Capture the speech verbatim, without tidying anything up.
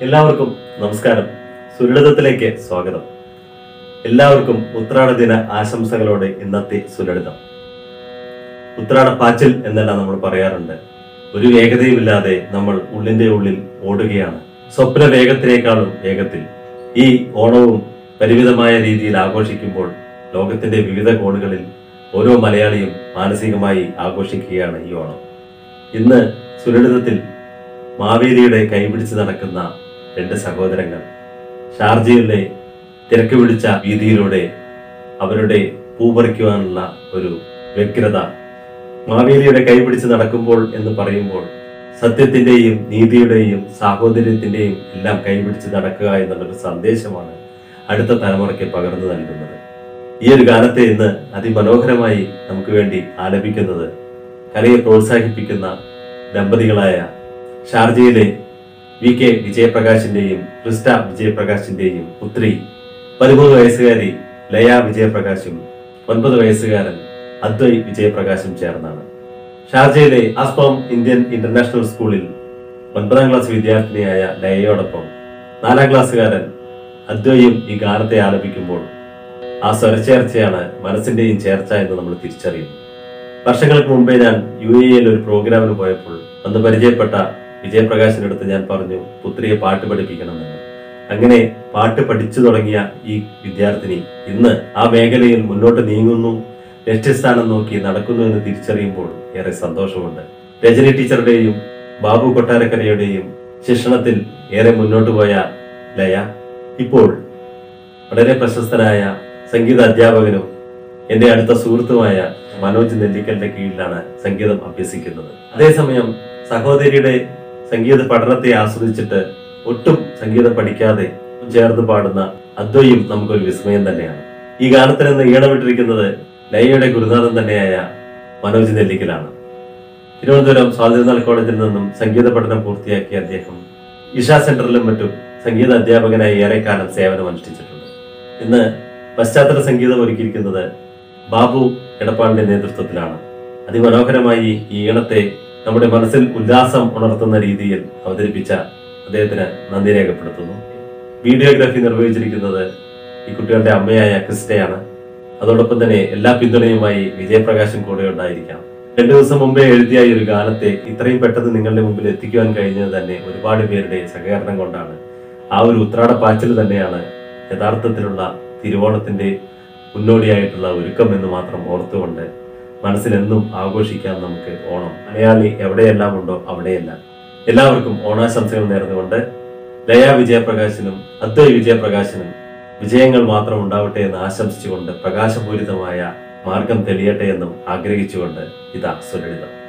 എല്ലാവർക്കും നമസ്കാരം. സുലളിതത്തിലേക്ക് സ്വാഗതം. എല്ലാവർക്കും ഉത്രാട ദിന ആശംസകളോടെ ഇന്നത്തെ സുലളിതം. ഉത്രാട പാച്ചിൽ എന്നെല്ലാം നമ്മൾ പറയാറുണ്ട്. ഒരു വേഗതയുമില്ലാതെ നമ്മൾ ഉള്ളിന്റെ ഉള്ളിൽ ഓടുകയാണ്, സ്വപ്ന വേഗത്തിനേക്കാളും വേഗത്തിൽ. ഈ ഓണവും പരിമിതമായ രീതിയിൽ ആഘോഷിക്കുമ്പോൾ ലോകത്തിന്റെ വിവിധ കോണുകളിൽ ഓരോ മലയാളിയും മാനസികമായി ആഘോഷിക്കുകയാണ് ഈ ഓണം. ഇന്ന് സുലളിതത്തിൽ മാവേലിയുടെ കൈപിടിച്ച് നടക്കുന്ന രണ്ട് സഹോദരങ്ങൾ ഷാർജയിലെ തിരക്ക് പിടിച്ച വീതിയിലൂടെ അവരുടെ പൂ പറിക്കുവാനുള്ള ഒരു വ്യഗ്രത. മാവേലിയുടെ കൈപിടിച്ച് നടക്കുമ്പോൾ എന്ന് പറയുമ്പോൾ സത്യത്തിന്റെയും നീതിയുടെയും സാഹോദര്യത്തിന്റെയും എല്ലാം കൈപിടിച്ച് നടക്കുക എന്നുള്ളൊരു സന്ദേശമാണ് അടുത്ത തലമുറയ്ക്ക് പകർന്നു നൽകുന്നത്. ഈ ഒരു ഗാനത്തെ ഇന്ന് അതിമനോഹരമായി നമുക്ക് വേണ്ടി ആലപിക്കുന്നത് കലയെ പ്രോത്സാഹിപ്പിക്കുന്ന ദമ്പതികളായ ഷാർജയിലെ വി കെ വിജയപ്രകാശിന്റെയും ക്രിസ്റ്റ വിജയപ്രകാശിന്റെയും പുത്രി പതിമൂന്ന് വയസ്സുകാരി ലയ വിജയപ്രകാശും ഒൻപത് വയസ്സുകാരൻ അദ്വൈ വിജയപ്രകാശും ചേർന്നാണ്. ഷാർജയിലെ ആസ്പാം ഇന്ത്യൻ ഇന്റർനാഷണൽ സ്കൂളിൽ ഒൻപതാം ക്ലാസ് വിദ്യാർത്ഥിനിയായ ലയയോടൊപ്പം നാലാം ക്ലാസ്സുകാരൻ അദ്വൈയും ഈ ഗാനത്തെ ആലപിക്കുമ്പോൾ ആ സ്വരച്ചേർച്ചയാണ് മനസ്സിന്റെയും ചേർച്ച എന്ന് നമ്മൾ തിരിച്ചറിയുന്നു. വർഷങ്ങൾക്ക് മുമ്പേ ഞാൻ യു എയിൽ ഒരു പ്രോഗ്രാമിന് പോയപ്പോൾ അന്ന് പരിചയപ്പെട്ട വിജയപ്രകാശിനടുത്ത് ഞാൻ പറഞ്ഞു, പുത്രിയെ പാട്ട് പഠിപ്പിക്കണമെന്ന്. അങ്ങനെ പാട്ട് പഠിച്ചു തുടങ്ങിയ ഈ വിദ്യാർത്ഥിനി ഇന്ന് ആ മേഖലയിൽ മുന്നോട്ട് നീങ്ങുന്നു, ലക്ഷ്യസ്ഥാനം നോക്കി നടക്കുന്നു എന്ന് തിരിച്ചറിയുമ്പോൾ ഏറെ സന്തോഷമുണ്ട്. രജനി ടീച്ചറുടെയും ബാബു കൊട്ടാരക്കരയുടെയും ശിക്ഷണത്തിൽ ഏറെ മുന്നോട്ട് പോയ ലയ ഇപ്പോൾ വളരെ പ്രശസ്തനായ സംഗീത അധ്യാപകനും എന്റെ അടുത്ത സുഹൃത്തുമായ മനോജ് നെല്ലിക്കലിന്റെ കീഴിലാണ് സംഗീതം അഭ്യസിക്കുന്നത്. അതേസമയം സഹോദരിയുടെ സംഗീത പഠനത്തെ ആസ്വദിച്ചിട്ട് ഒട്ടും സംഗീതം പഠിക്കാതെ ചേർന്ന് പാടുന്ന അദ്വൈയും നമുക്കൊരു വിസ്മയം തന്നെയാണ്. ഈ ഗാനത്തിൽ നിന്ന് ഈണമിട്ടിരിക്കുന്നത് ലയയുടെ ഗുരുനാഥൻ തന്നെയായ മനോജ് നെല്ലിക്കലാണ്. തിരുവനന്തപുരം സ്വാതിരുന്നാൾ കോളേജിൽ നിന്നും സംഗീത പഠനം പൂർത്തിയാക്കിയ അദ്ദേഹം ഇഷ സെന്ററിലും മറ്റും സംഗീത അധ്യാപകനായി ഏറെക്കാലം സേവനം അനുഷ്ഠിച്ചിട്ടുണ്ട്. ഇന്ന് പശ്ചാത്തല സംഗീതം ഒരുക്കിയിരിക്കുന്നത് ബാബു എടപ്പാളിന്റെ നേതൃത്വത്തിലാണ്. അതിമനോഹരമായി ഈ ഈണത്തെ നമ്മുടെ മനസ്സിൽ ഉല്ലാസം ഉണർത്തുന്ന രീതിയിൽ അവതരിപ്പിച്ച അദ്ദേഹത്തിന് നന്ദി രേഖപ്പെടുത്തുന്നു. വീഡിയോഗ്രാഫി നിർവഹിച്ചിരിക്കുന്നത് ഈ കുട്ടികളുടെ അമ്മയായ ക്രിസ്റ്റയാണ്. അതോടൊപ്പം തന്നെ എല്ലാ പിന്തുണയുമായി വിജയപ്രകാശും കൂടെ ഉണ്ടായിരിക്കാം. രണ്ടു ദിവസം മുമ്പേ എഴുതിയ ഈ ഒരു ഗാനത്തെ ഇത്രയും പെട്ടെന്ന് നിങ്ങളുടെ മുമ്പിൽ എത്തിക്കുവാൻ കഴിഞ്ഞത് തന്നെ ഒരുപാട് പേരുടെ സഹകരണം കൊണ്ടാണ്. ആ ഒരു ഉത്രാട പാച്ചിൽ തന്നെയാണ് യഥാർത്ഥത്തിലുള്ള തിരുവോണത്തിന്റെ മുന്നോടിയായിട്ടുള്ള ഒരുക്കം എന്ന് മാത്രം ഓർത്തുകൊണ്ട് മനസ്സിലെന്നും ആഘോഷിക്കാം നമുക്ക് ഓണം. മലയാളി എവിടെയെല്ലാം ഉണ്ടോ അവിടെയെല്ലാം. എല്ലാവർക്കും ഓണാശംസകൾ നേർന്നുകൊണ്ട് ലയ വിജയപ്രകാശിനും അദ്വൈ വിജയപ്രകാശിനും വിജയങ്ങൾ മാത്രം ഉണ്ടാവട്ടെ എന്ന് ആശംസിച്ചുകൊണ്ട് പ്രകാശപൂരിതമായ മാർഗം തെളിയട്ടെ എന്നും ആഗ്രഹിച്ചുകൊണ്ട് ഇതാ സുലളിതം.